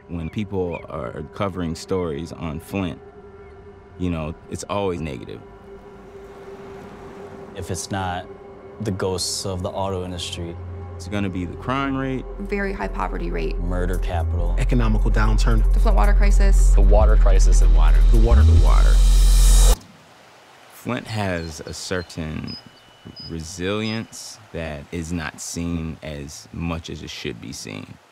When people are covering stories on Flint, you know, it's always negative. If it's not the ghosts of the auto industry, it's gonna be the crime rate. Very high poverty rate. Murder capital. Economical downturn. The Flint water crisis. The water crisis in water. The water. Flint has a certain resilience that is not seen as much as it should be seen.